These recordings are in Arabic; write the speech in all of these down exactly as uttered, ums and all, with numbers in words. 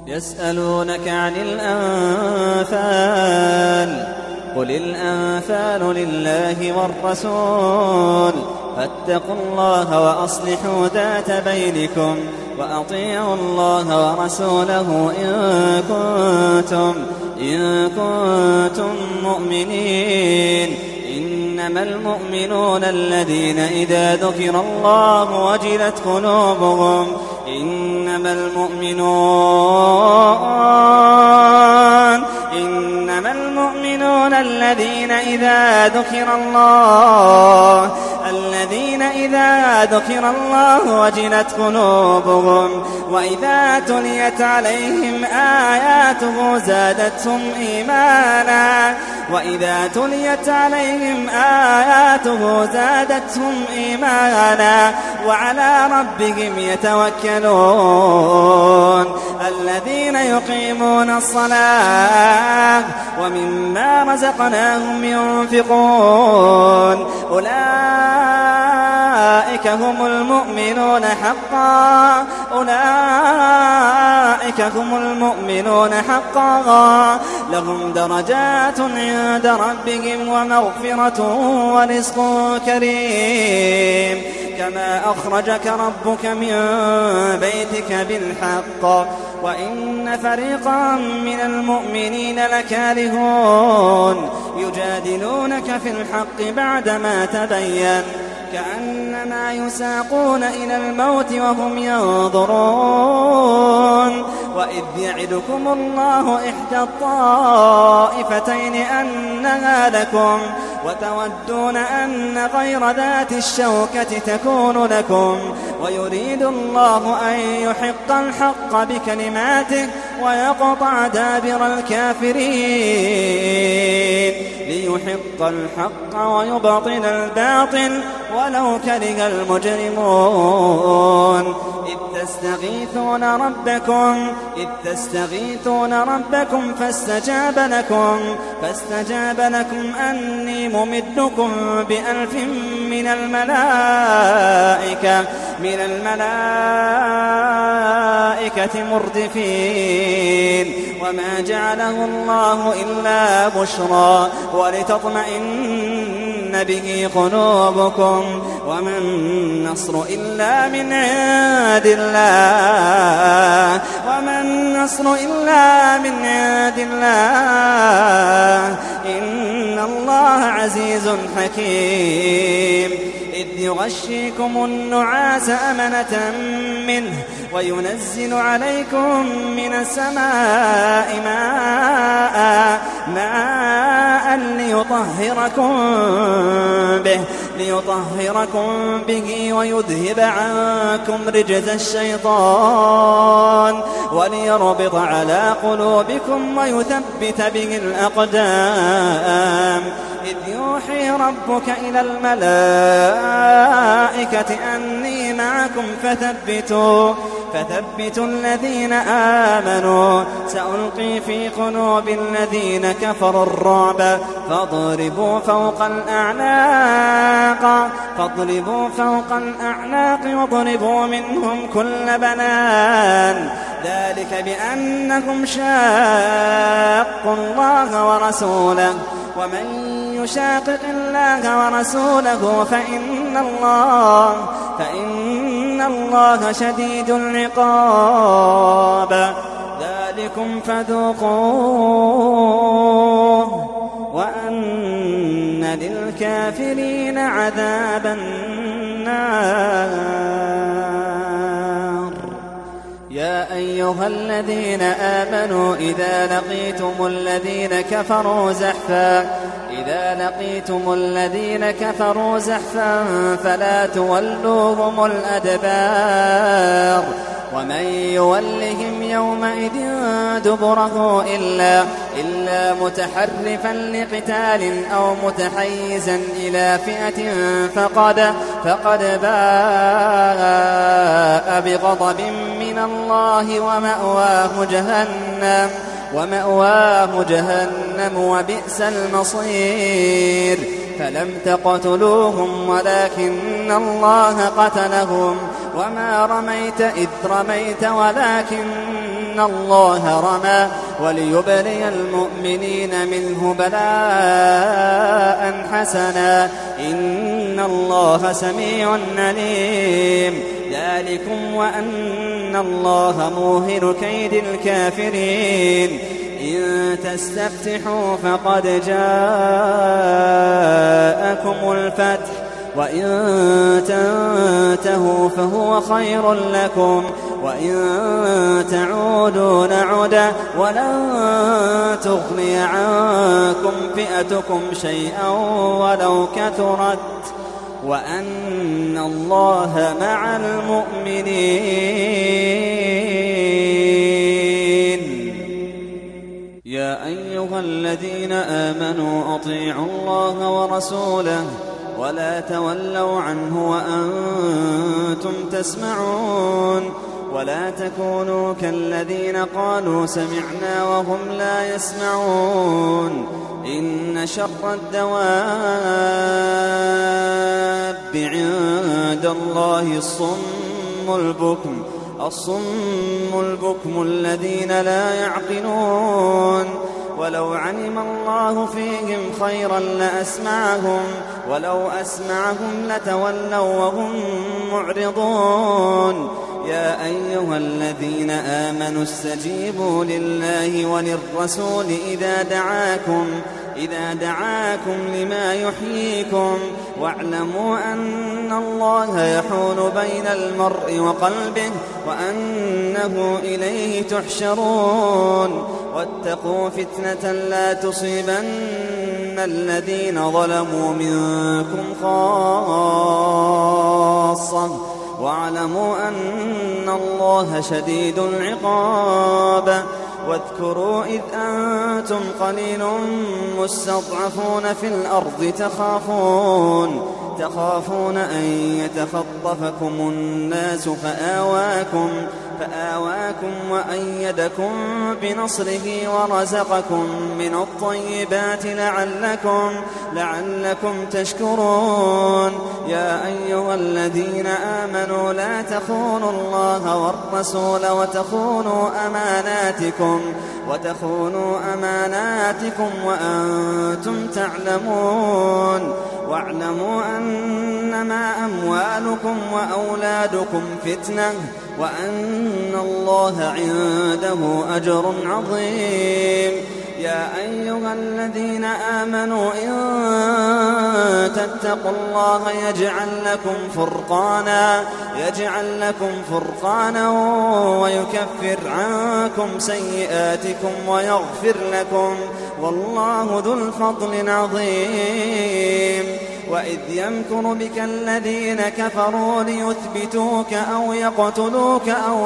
يسألونك عن الأنفال قل الأنفال لله والرسول فاتقوا الله وأصلحوا ذات بينكم وأطيعوا الله ورسوله إن كنتم, إن كنتم مؤمنين. إنما المؤمنون الذين إذا ذكر الله وجلت قلوبهم إنما المؤمنون إنما المؤمنون الذين إذا ذكر الله الذين إذا ذكر الله وجلت قلوبهم وإذا تليت عليهم آياته زادتهم إيمانا وإذا تليت عليهم آياته زادتهم إيمانا وعلى ربهم يتوكلون. الذين يقيمون الصلاة ومما رزقناهم ينفقون أولئك هم المؤمنون حقا أولئك هم المؤمنون حقا لهم درجات عند ربهم ومغفرة ورزق كريم. كما أخرجك ربك من بيتك بالحق وإن فريقا من المؤمنين لكارهون يجادلونك في الحق بعدما تبين كأنما يساقون إلى الموت وهم ينظرون. وإذ يعدكم الله إحدى الطائفتين أنها لكم وتودون أن غير ذات الشوكة تكون لكم ويريد الله أن يحق الحق بكلماته ويقطع دابر الكافرين ليحق الحق ويبطل الباطل ولو كره المجرمون. إذ تستغيثون ربكم إذ تستغيثون ربكم فاستجاب لكم فاستجاب لكم أني ممدكم بألف من الملائكة من الملائكة مردفين. وما جعله الله إلا بشرى ولتطمئن به قلوبكم وما النصر إلا من عند الله وما النصر إلا من عند الله إن الله عزيز حكيم. إذ يغشيكم النعاس أمنة منه وينزل عليكم من السماء ماء ماء ليطهركم به ليطهركم به ويذهب عنكم رجز الشيطان وليربط على قلوبكم ويثبت به الأقدام. إذ يوحي ربك إلى الملائكة أني معكم فثبتوا فثبتوا الذين آمنوا سألقي في قلوب الذين كفروا الرعب فاضربوا فوق الأعناق فاضربوا فوق الأعناق واضربوا منهم كل بنان ذلك بأنكم شاقوا الله ورسوله ومن يشاقق الله ورسوله فإن الله فإن الله شديد العقاب. ذلكم فذوقوه وأن للكافرين عذاب النار. يا أيها الذين آمنوا إذا لقيتم الذين كفروا زحفا إذا لقيتم الذين كفروا زحفا فلا تولوهم الأدبار ومن يولهم يومئذ دبره إلا, إلا متحرفا لقتال أو متحيزا إلى فئة فقد, فقد باء بغضب من الله ومأواه جهنم ومأواه جهنم وبئس المصير. فلم تقتلوهم ولكن الله قتلهم وما رميت إذ رميت ولكن أن الله رمى وليبلي المؤمنين منه بلاء حسنا إن الله سميع عليم ذلكم وأن الله موهن كيد الكافرين إن تستفتحوا فقد جاءكم الفتح وإن تنتهوا فهو خير لكم وإن تعودوا نعد ولن تغني عنكم فئتكم شيئا ولو كثرت وأن الله مع المؤمنين يا أيها الذين آمنوا أطيعوا الله ورسوله ولا تولوا عنه وأنتم تسمعون ولا تكونوا كالذين قالوا سمعنا وهم لا يسمعون إن شر الدواب عند الله الصم البكم الصم البكم الذين لا يعقلون ولو علم الله فيهم خيرا لأسمعهم ولو أسمعهم لتولوا وهم معرضون يا أيها الذين آمنوا استجيبوا لله وللرسول إذا دعاكم إذا دعاكم لما يحييكم واعلموا أن الله يحول بين المرء وقلبه وأنه إليه تحشرون واتقوا فتنة لا تصيبن الذين ظلموا منكم خاصة واعلموا أن الله شديد العقاب واذكروا إذ أنتم قليل مستضعفون في الأرض تخافون تخافون أن يتخطفكم الناس فآواكم فآواكم وأيدكم بنصره ورزقكم من الطيبات لعلكم لعلكم تشكرون يا أيها الذين آمنوا لا تخونوا الله والرسول وتخونوا أماناتكم وتخونوا أماناتكم وأنتم تعلمون واعلموا أنما أموالكم وأولادكم فتنة وأن الله عنده أجر عظيم يا أيها الذين آمنوا إن تتقوا الله يجعل لكم فرقانا يجعل لكم فرقانا ويكفر عنكم سيئاتكم ويغفر لكم والله ذو الفضل العظيم وإذ يمكر بك الذين كفروا ليثبتوك أو يقتلوك أو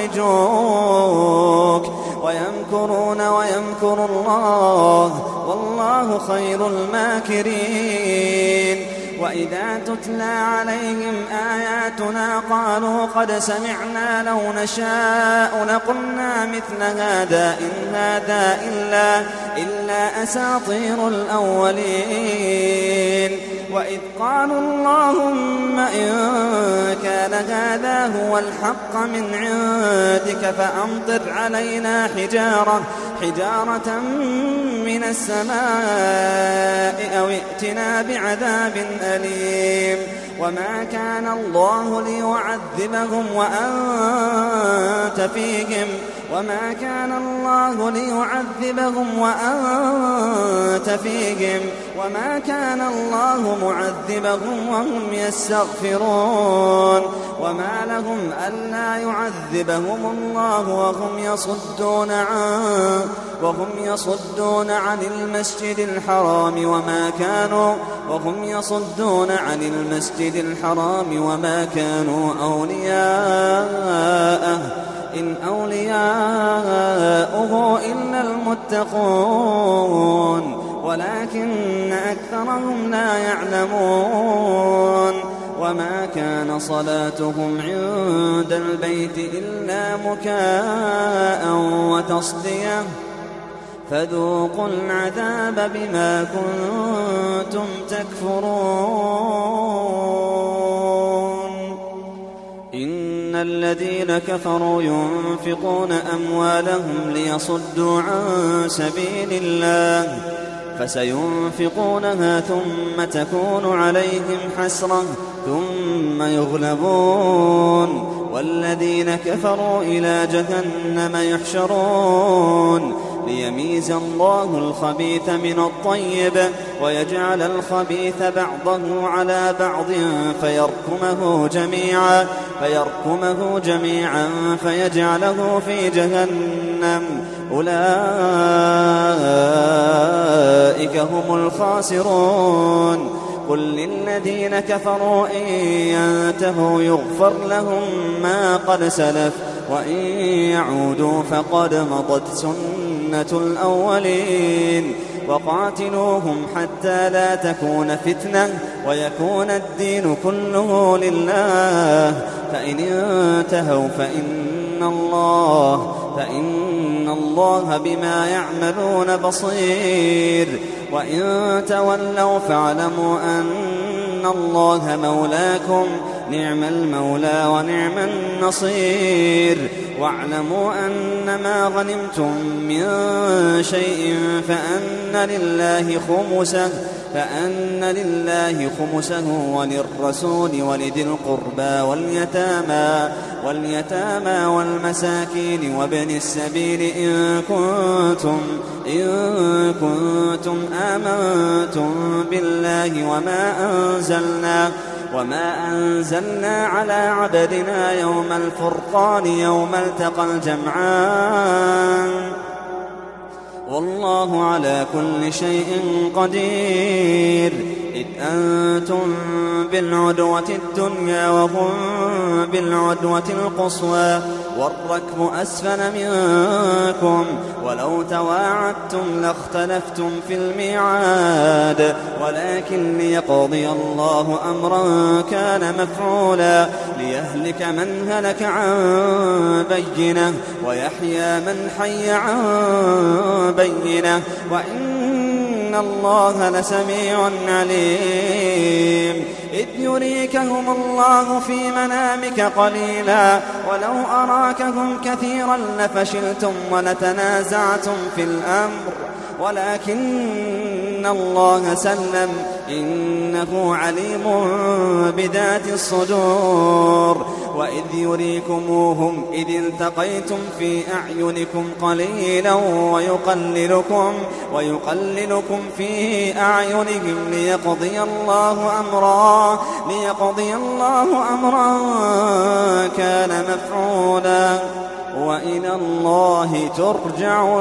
يخرجوك ويمكرون ويمكر الله والله خير الماكرين وإذا تتلى عليهم آياتنا قالوا قد سمعنا لو نشاء لقلنا مثل هذا إن هذا إلا, إلا أساطير الأولين وإذ قالوا اللهم إن كان هذا هو الحق من عندك فأمطر علينا حجارة حجارة من السماء أو ائتنا بعذاب أليم وما كان الله ليعذبهم وأنت فيهم وما كان الله ليعذبهم وأنت فيهم وما كان الله معذبهم وهم يستغفرون وما لهم ألا يعذبهم الله وهم يصدون عن وهم يصدون عن المسجد الحرام وما كانوا وهم يصدون عن المسجد الحرام وما كانوا أولياءه إن أولياؤه إلا المتقون ولكن أكثرهم لا يعلمون وما كان صلاتهم عند البيت إلا مكاء وتصدية فذوقوا العذاب بما كنتم تكفرون إن الذين كفروا ينفقون أموالهم ليصدوا عن سبيل الله فسينفقونها ثم تكون عليهم حسرة ثم يغلبون والذين كفروا إلى جهنم يحشرون ليميز الله الخبيث من الطيب ويجعل الخبيث بعضه على بعض فيركمه جميعا فيركمه جميعا فيجعله في جهنم أولئك هم الخاسرون قل للذين كفروا إن ينتهوا يغفر لهم ما قد سلف وإن يعودوا فقد مضت سنة الأولين وقاتلوهم حتى لا تكون فتنة ويكون الدين كله لله فإن انتهوا فإن الله فإن الله بما يعملون بصير وإن تولوا فاعلموا أن الله مولاكم نعم المولى ونعم النصير واعلموا أنما غنمتم من شيء فأن لله خمسه فأن لله خمسه وللرسول ولذي القربى واليتامى واليتامى والمساكين وابن السبيل إن كنتم إن كنتم آمنتم بالله وما أنزلنا وما أنزلنا على عبدنا يوم الفرقان يوم التقى الجمعان والله على كل شيء قدير إذ أنتم بالعدوة الدنيا وهم بالعدوة القصوى والركب أسفل منكم ولو تواعدتم لاختلفتم في الميعاد ولكن ليقضي الله أمرا كان مفعولا ليهلك من هلك عن بينه ويحيى من حي عن بينه وإن الله لسميع عليم إذ يريكهم الله في منامك قليلا ولو أراكهم كثيرا لفشلتم ولتنازعتم في الأمر ولكن الله سلم إنه عليم بذات الصدور وإذ يريكموهم إذ التقيتم في أعينكم قليلا ويقللكم ويقللكم في أعينهم ليقضي الله أمرا ليقضي الله أمرا كان مفعولا وإلى الله ترجع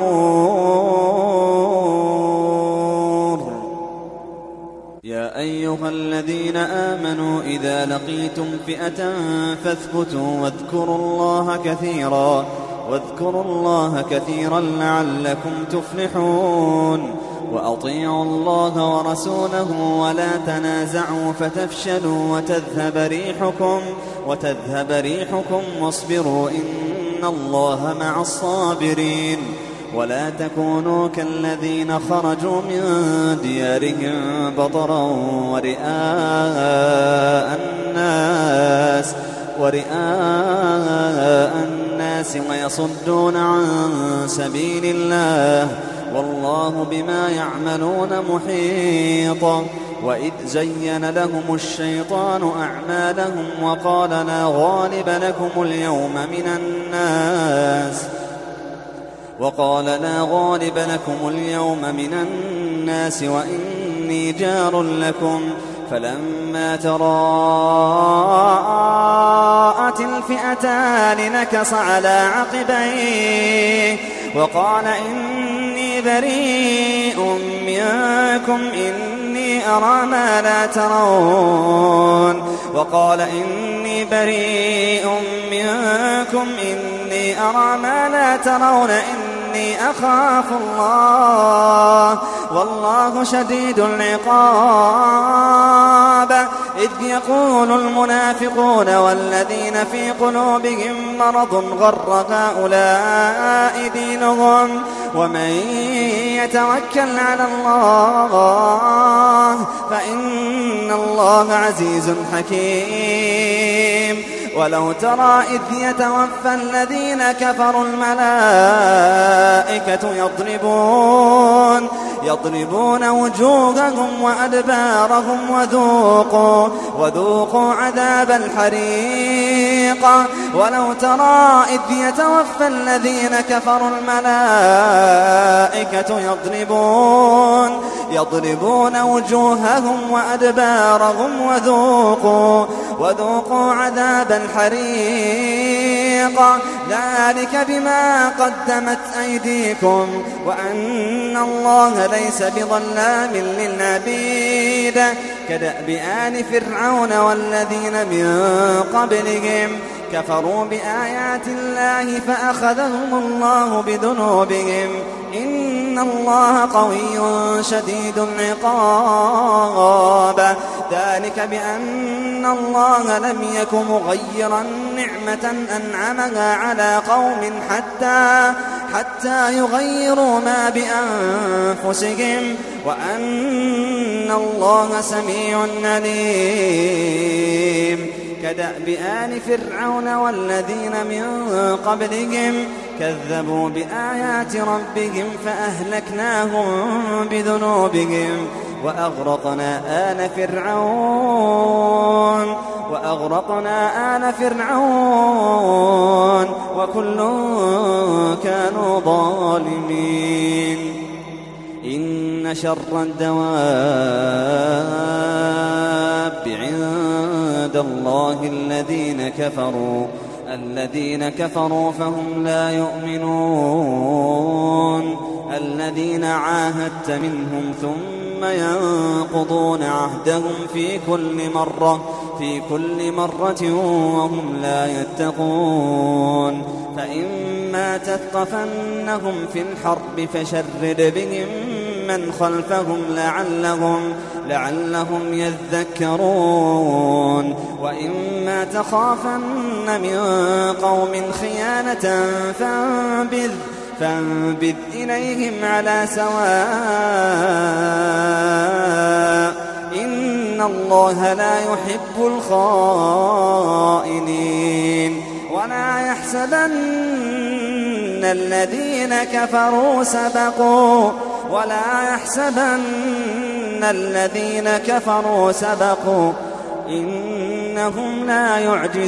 الأمور يا أيها الذين آمنوا إذا لقيتم فئة فاثبتوا واذكروا الله كثيرا واذكروا الله كثيرا لعلكم تفلحون وأطيعوا الله ورسوله ولا تنازعوا فتفشلوا وتذهب ريحكم وتذهب ريحكم واصبروا إن الله مع الصابرين ولا تكونوا كالذين خرجوا من ديارهم بطرا ورئاء الناس ورئاء الناس ويصدون عن سبيل الله والله بما يعملون محيط وإذ زين لهم الشيطان أعمالهم وقال لا غالب لكم اليوم من الناس وقال لا غالب لكم اليوم من الناس وإني جار لكم فلما تراءت الفئتان نكص على عقبيه وقال إني بريء منكم إني أرى ما لا ترون وقال إني بريء منكم إني أرى ما لا ترون إني أخاف الله والله شديد العقاب إذ يقول المنافقون والذين في قلوبهم مرض غر هؤلاء دينهم ومن يتوكل على الله فإن الله عزيز حكيم. ولو ترى إذ يتوفى الذين كفروا الملائكة يضربون يضربون وجوههم وأدبارهم وذوقوا وذوقوا عذاب الحريق. ولو ترى إذ يتوفى الذين كفروا الملائكة يضربون يضربون وجوههم وأدبارهم وذوقوا وذوقوا عذاب الحريق. ذلك بما قدمت أيديكم وأن الله ليس بظلام للعبيد. كدأب آل فرعون والذين من قبلهم كفروا بآيات الله فأخذهم الله بذنوبهم إن الله قوي شديد العقاب. ذلك بأن الله لم يك مغيرا نعمة أنعمها على قوم حتى حتى يغيروا ما بأنفسهم وأن الله سميع عليم. كدأب آل فرعون والذين من قبلهم كذبوا بآيات ربهم فأهلكناهم بذنوبهم وأغرقنا آل فرعون وأغرقنا آل فرعون وكل كانوا ظالمين. إن شر الدواب عند الله الذين كفروا الذين كفروا فهم لا يؤمنون. الذين عاهدت منهم ثم ينقضون عهدهم في كل مرة في كل مرة وهم لا يتقون. فإما تثقفنهم في الحرب فشرد بهم من خلفهم لعلهم لعلهم يذكرون. وإما تخافن من قوم خيانة فانبذ فانبذ إليهم على سواء إن الله لا يحب الخائنين. ولا يحسبن الذين كفروا سبقوا ولا يحسبن الذين كفروا سبقوا إنهم لا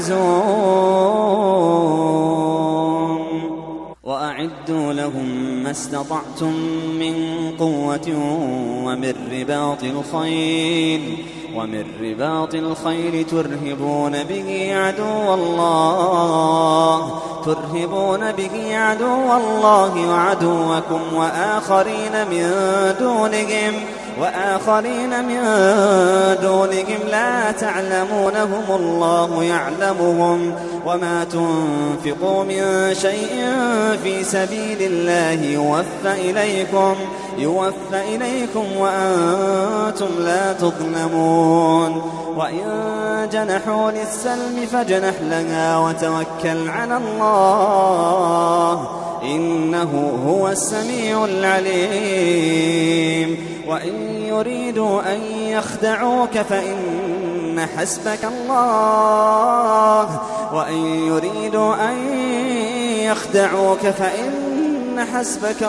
يعجزون. وأعدوا لهم ما استطعتم من قوة ومن رباط الخيل ومن رباط الخيل ترهبون به عدو الله ترهبون به عدو الله وعدوكم وآخرين من دونهم وآخرين من دونهم لا تعلمونهم الله يعلمهم. وما تنفقوا من شيء في سبيل الله يوفى إليكم يوفى إليكم وأنتم لا تظلمون. وإن جنحوا للسلم فاجنح لها وتوكل على الله إنه هو السميع العليم. وإن يريدوا أن يخدعوك فإن حسبك الله وإن يريدوا أن يخدعوك فإن حسبك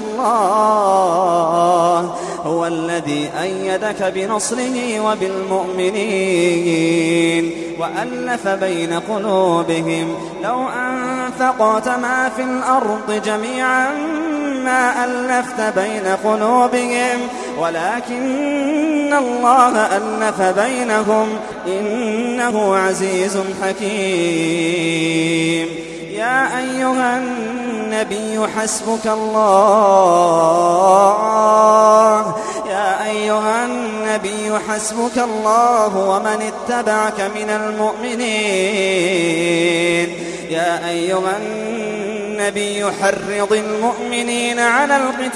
الله هو الذي أيدك بنصره وبالمؤمنين وألف بين قلوبهم. لو أنفقت ما في الأرض جميعا ما ألفت بين قلوبهم ولكن الله ألف بينهم إنه عزيز حكيم. يا أيها النبي حسبك الله يا أيها النبي حسبك الله ومن اتبعك من المؤمنين. يا أيها النبي حرض المؤمنين على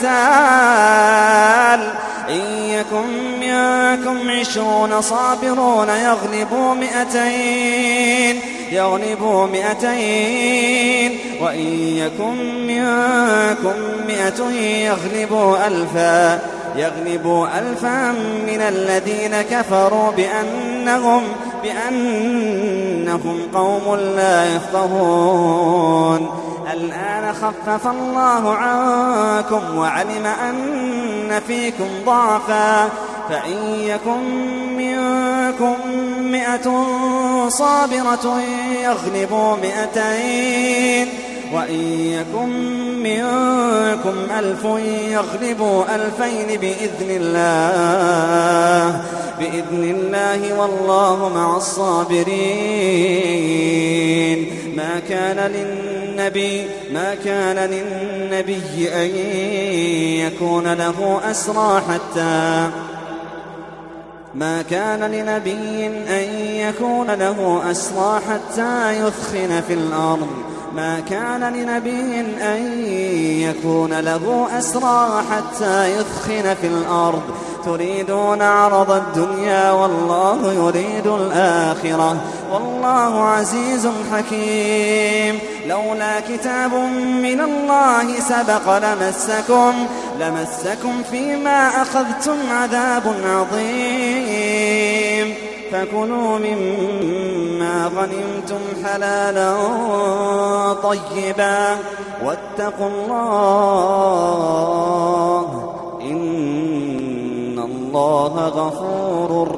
القتال إن يكن منكم عشرون صابرون يغلبوا مئتين يغلبوا مئتين وإن يكن منكم مئة يغلبوا ألفا يغلبوا ألفا من الذين كفروا بأنهم بأنهم قوم لا يفقهون. الآن خفف الله عنكم وعلم أن فيكم ضعفا فإن يكن منكم مئة صابرة يغلبوا مئتين وإن يكن منكم ألف يغلبوا ألفين بإذن الله بإذن الله والله مع الصابرين. ما كان للنبي ما كان للنبي أن يكون له أسرى حتى ما كان لنبي أن يكون له أسرى حتى يثخن في الأرض ما كان لنبي أن يكون له أسرى حتى يثخن في الأرض تريدون عرض الدنيا والله يريد الآخرة والله عزيز حكيم. لولا كتاب من الله سبق لمسكم لمسكم فيما أخذتم عذاب عظيم فكلوا مما غنمتم حلالا طيبا واتقوا الله إن الله غفور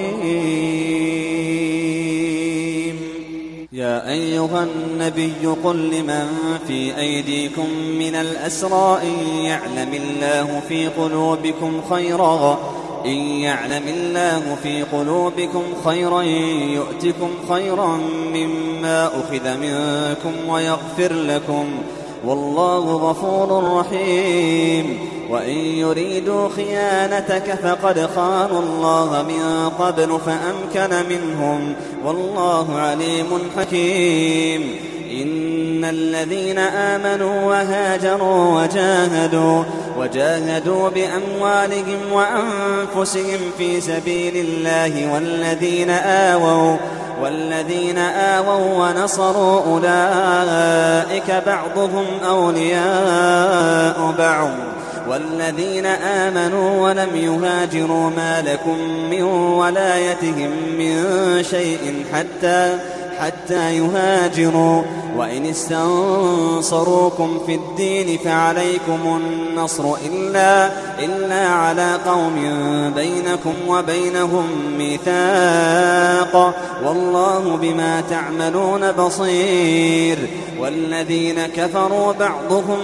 رحيم. يا أيها النبي قل لمن في أيديكم من الأسرى إن يعلم الله في قلوبكم خيرا إن يعلم الله في قلوبكم خيرا يؤتكم خيرا مما أخذ منكم ويغفر لكم والله غفور رحيم. وإن يريدوا خيانتك فقد خانوا الله من قبل فأمكن منهم والله عليم حكيم. إن الذين آمنوا وهاجروا وجاهدوا وجاهدوا بأموالهم وأنفسهم في سبيل الله والذين آووا والذين آووا ونصروا أولئك بعضهم أولياء بعض والذين آمنوا ولم يهاجروا ما لكم من ولايتهم من شيء حتى حتى يهاجروا وإن استنصروكم في الدين فعليكم النصر إلا, إلا على قوم بينكم وبينهم ميثاق والله بما تعملون بصير. والذين كفروا بعضهم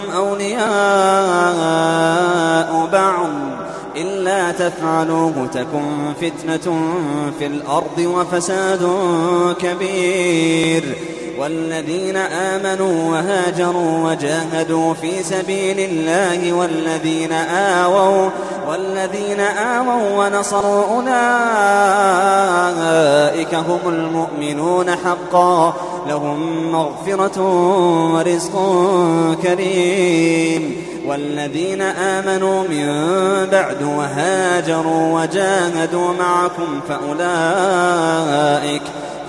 أولياء بعض إلا تفعلوه تكن فتنة في الأرض وفساد كبير. والذين آمنوا وهاجروا وجاهدوا في سبيل الله والذين آووا والذين آووا ونصروا أولئك هم المؤمنون حقا لهم مغفرة ورزق كريم. والذين آمنوا من بعد وهاجروا وجاهدوا معكم فأولئك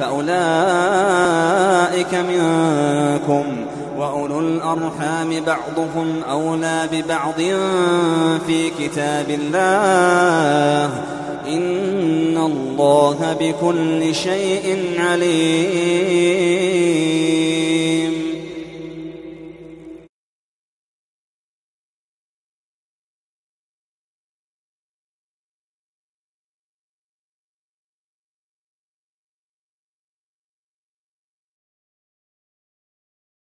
فأولئك منكم وأولو الأرحام بعضهم أولى ببعض في كتاب الله إن الله بكل شيء عليم.